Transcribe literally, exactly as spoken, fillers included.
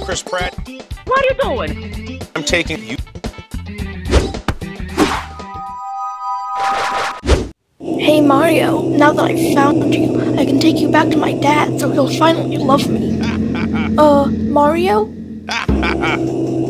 Chris Pratt. What are you doing? I'm taking you. Hey Mario, now that I've found you, I can take you back to my dad so he'll finally love me. Uh, Mario?